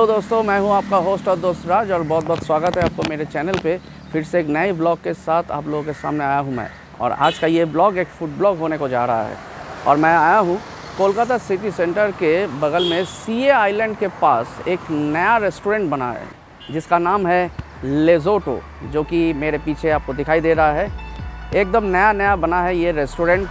Hello दोस्तों, मैं हूं आपका होस्ट और दोस्त राज और बहुत बहुत स्वागत है आपको मेरे चैनल पे। फिर से एक नए ब्लॉग के साथ आप लोगों के सामने आया हूं मैं। और आज का ये ब्लॉग एक फूड ब्लॉग होने को जा रहा है। और मैं आया हूं कोलकाता सिटी सेंटर के बगल में सीए आइलैंड के पास एक नया रेस्टोरेंट बना है जिसका नाम है लेज़ोटो, जो कि मेरे पीछे आपको दिखाई दे रहा है। एकदम नया बना है ये रेस्टोरेंट।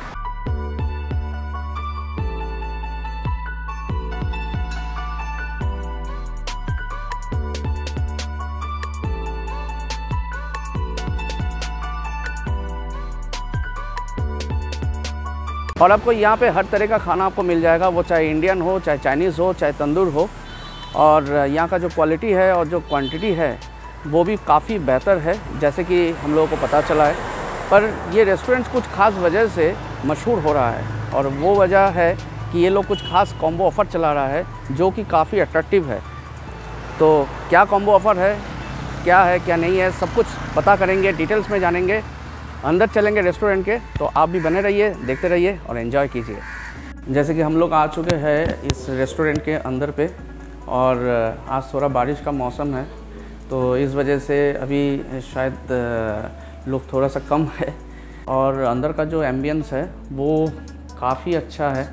और आपको यहाँ पे हर तरह का खाना आपको मिल जाएगा, वो चाहे इंडियन हो, चाहे चाइनीज़ हो, चाहे तंदूर हो। और यहाँ का जो क्वालिटी है और जो क्वांटिटी है वो भी काफ़ी बेहतर है, जैसे कि हम लोगों को पता चला है। पर ये रेस्टोरेंट कुछ ख़ास वजह से मशहूर हो रहा है और वो वजह है कि ये लोग कुछ ख़ास कॉम्बो ऑफ़र चला रहा है जो कि काफ़ी अट्रैक्टिव है। तो क्या कॉम्बो ऑफ़र है, क्या है क्या नहीं है, सब कुछ पता करेंगे, डिटेल्स में जानेंगे, अंदर चलेंगे रेस्टोरेंट के। तो आप भी बने रहिए, देखते रहिए और एंजॉय कीजिए। जैसे कि हम लोग आ चुके हैं इस रेस्टोरेंट के अंदर पे, और आज थोड़ा बारिश का मौसम है तो इस वजह से अभी शायद लोग थोड़ा सा कम है। और अंदर का जो एम्बियंस है वो काफ़ी अच्छा है।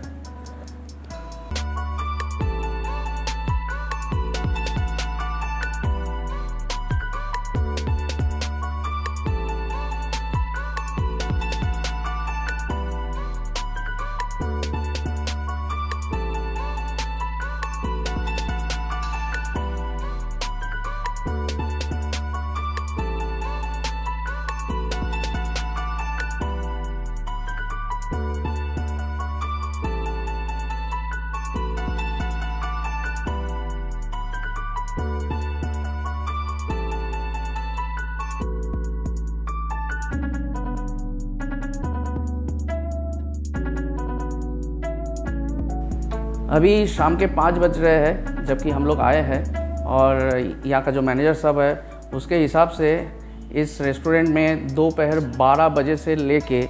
अभी शाम के 5 बज रहे हैं जबकि हम लोग आए हैं। और यहाँ का जो मैनेजर साहब है उसके हिसाब से इस रेस्टोरेंट में दोपहर 12 बजे से लेके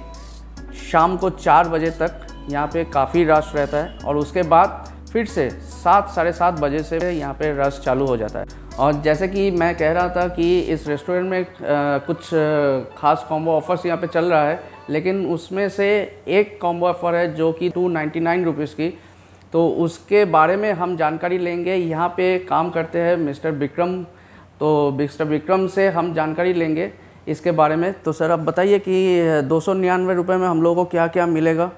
शाम को 4 बजे तक यहाँ पे काफ़ी रश रहता है। और उसके बाद फिर से 7 साढ़े 7 बजे से यहाँ पे रश चालू हो जाता है। और जैसे कि मैं कह रहा था कि इस रेस्टोरेंट में कुछ ख़ास कॉम्बो ऑफ़र्स यहाँ पे चल रहा है, लेकिन उसमें से एक कॉम्बो ऑफ़र है जो कि 299 रुपीज़ की। तो उसके बारे में हम जानकारी लेंगे। यहाँ पे काम करते हैं मिस्टर विक्रम, तो मिस्टर विक्रम से हम जानकारी लेंगे इसके बारे में। तो सर आप बताइए कि 299 रुपये में हम लोगों को क्या क्या मिलेगा।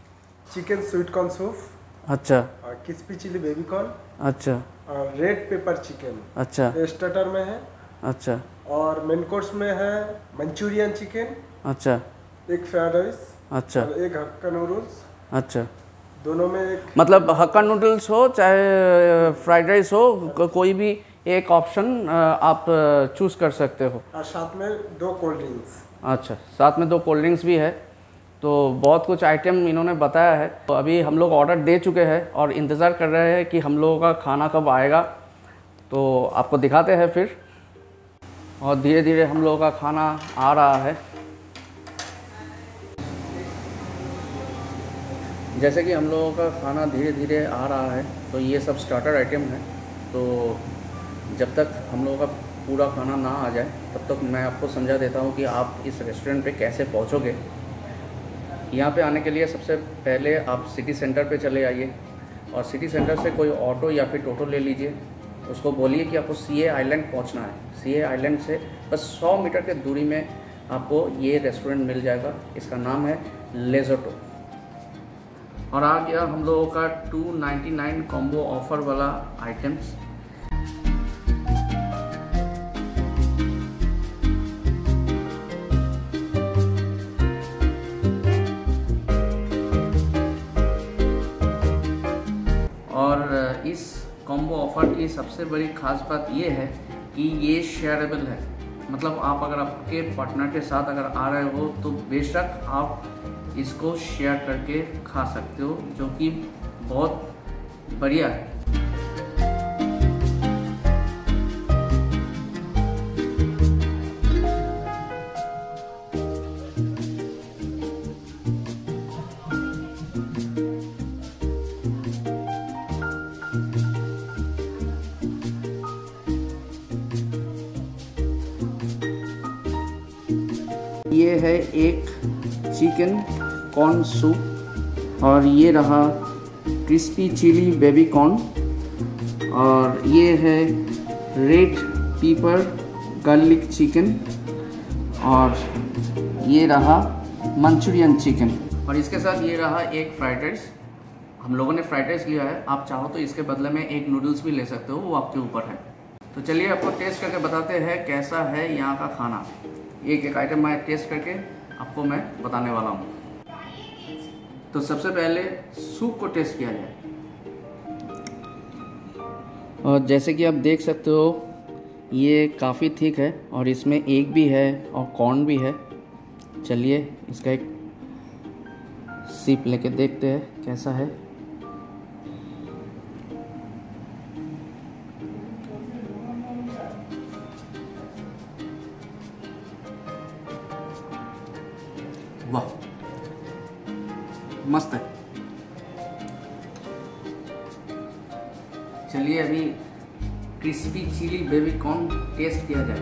चिकन स्वीट कॉर्न सूप, अच्छा, क्रिस्पी चिली बेबी कॉर्न, अच्छा, और रेड पेपर चिकन, अच्छा, स्टार्टर में है, अच्छा, और मेन कोर्स में है मंचूरियन चिकन, अच्छा, एक फ्राइड राइस, अच्छा, और एक हक्का नूडल्स। अच्छा, दोनों में एक, मतलब हक्का नूडल्स हो चाहे फ्राइड राइस हो, कोई भी एक ऑप्शन आप चूज़ कर सकते हो। और साथ में 2 कोल्ड ड्रिंक्स। अच्छा, साथ में 2 कोल्ड ड्रिंक्स भी है। तो बहुत कुछ आइटम इन्होंने बताया है। तो अभी हम लोग ऑर्डर दे चुके हैं और इंतज़ार कर रहे हैं कि हम लोगों का खाना कब आएगा। तो आपको दिखाते हैं फिर। और धीरे धीरे हम लोगों का खाना आ रहा है। जैसे कि हम लोगों का खाना धीरे धीरे आ रहा है, तो ये सब स्टार्टर आइटम है। तो जब तक हम लोगों का पूरा खाना ना आ जाए तब तक मैं आपको समझा देता हूँ कि आप इस रेस्टोरेंट पे कैसे पहुँचोगे। यहाँ पे आने के लिए सबसे पहले आप सिटी सेंटर पे चले आइए और सिटी सेंटर से कोई ऑटो या फिर टोटो ले लीजिए। उसको बोलिए कि आपको सीए आइलैंड पहुँचना है। सीए आइलैंड से बस 100 मीटर के दूरी में आपको ये रेस्टोरेंट मिल जाएगा। इसका नाम है लेज़ोटो। और आ गया हम लोगों का 299 कॉम्बो ऑफ़र वाला आइटम्स। और इस कॉम्बो ऑफ़र की सबसे बड़ी ख़ास बात ये है कि ये शेयरेबल है। मतलब आप अगर आपके पार्टनर के साथ अगर आ रहे हो तो बेशक आप इसको शेयर करके खा सकते हो, जो कि बहुत बढ़िया है। ये है एक चिकन कॉर्न सूप, और ये रहा क्रिस्पी चिली बेबी कॉर्न, और ये है रेड पेपर गार्लिक चिकन, और ये रहा मंचूरियन चिकन, और इसके साथ ये रहा एक फ्राइड राइस। हम लोगों ने फ्राइड राइस लिया है, आप चाहो तो इसके बदले में एक नूडल्स भी ले सकते हो, वो आपके ऊपर है। तो चलिए आपको टेस्ट करके बताते हैं कैसा है यहाँ का खाना। एक एक आइटम मैं टेस्ट करके आपको मैं बताने वाला हूँ। तो सबसे पहले सूप को टेस्ट किया जाए, और जैसे कि आप देख सकते हो ये काफ़ी थिक है, और इसमें एग भी है और कॉर्न भी है। चलिए इसका एक सिप लेके देखते हैं कैसा है। वाह, मस्त है। चलिए अभी crispy chilli baby corn taste किया जाए।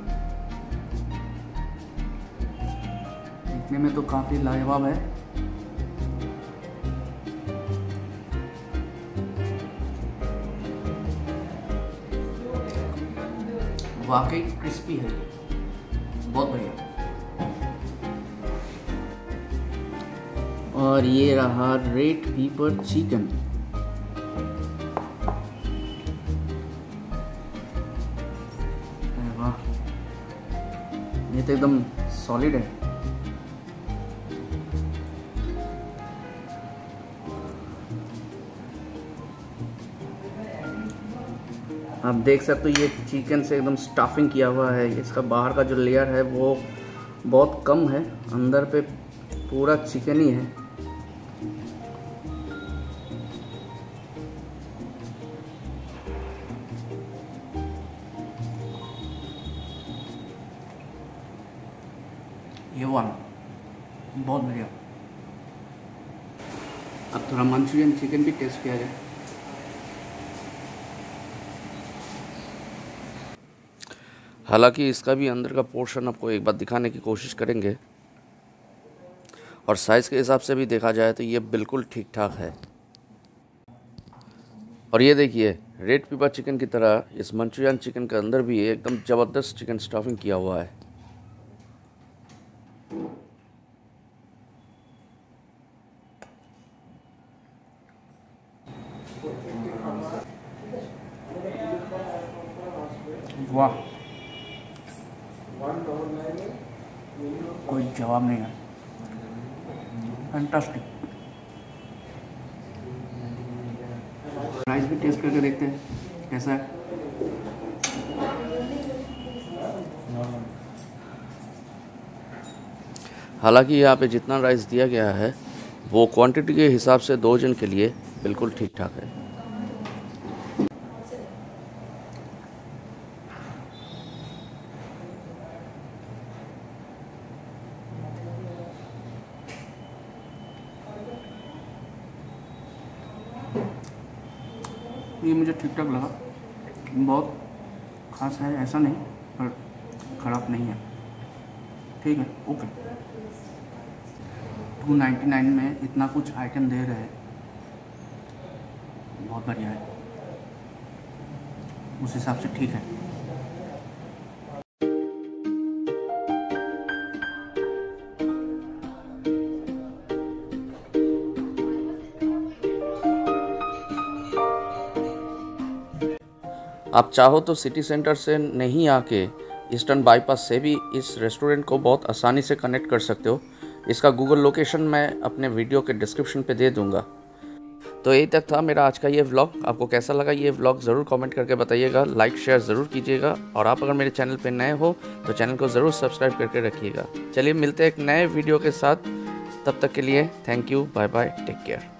देखने में तो काफ़ी लाजवाब है। वाकई क्रिस्पी है, बहुत बढ़िया। और ये रहा रेड पेपर चिकन। वाह, ये तो एकदम सॉलिड है। आप देख सकते हो ये चिकन से एकदम स्टफिंग किया हुआ है। इसका बाहर का जो लेयर है वो बहुत कम है, अंदर पे पूरा चिकन ही है। ये वाला बहुत बढ़िया। अब थोड़ा मंचूरियन चिकन भी टेस्ट किया जाए। हालांकि इसका भी अंदर का पोर्शन आपको एक बार दिखाने की कोशिश करेंगे, और साइज़ के हिसाब से भी देखा जाए तो ये बिल्कुल ठीक ठाक है। और ये देखिए रेड पेपर चिकन की तरह इस मंचूरियन चिकन के अंदर भी एकदम ज़बरदस्त चिकन स्टफिंग किया हुआ है। वाह, कोई जवाब नहीं है, फैंटास्टिक। राइस भी टेस्ट करके देखते हैं कैसा है। हालांकि यहाँ पे जितना राइस दिया गया है वो क्वांटिटी के हिसाब से 2 जन के लिए बिल्कुल ठीक ठाक है। ये मुझे ठीक ठाक लगा, बहुत खास है ऐसा नहीं, पर ख़राब नहीं है, ठीक है, ओके। 299 में इतना कुछ आइटम दे रहे हैं, बहुत बढ़िया है, उस हिसाब से ठीक है। आप चाहो तो सिटी सेंटर से नहीं आके ईस्टर्न बाईपास से भी इस रेस्टोरेंट को बहुत आसानी से कनेक्ट कर सकते हो। इसका गूगल लोकेशन मैं अपने वीडियो के डिस्क्रिप्शन पे दे दूंगा। तो यही तक था मेरा आज का ये व्लॉग। आपको कैसा लगा ये व्लॉग ज़रूर कमेंट करके बताइएगा, लाइक शेयर ज़रूर कीजिएगा, और आप अगर मेरे चैनल पे नए हो तो चैनल को ज़रूर सब्सक्राइब करके रखिएगा। चलिए मिलते हैं एक नए वीडियो के साथ, तब तक के लिए thank you, bye bye, take care.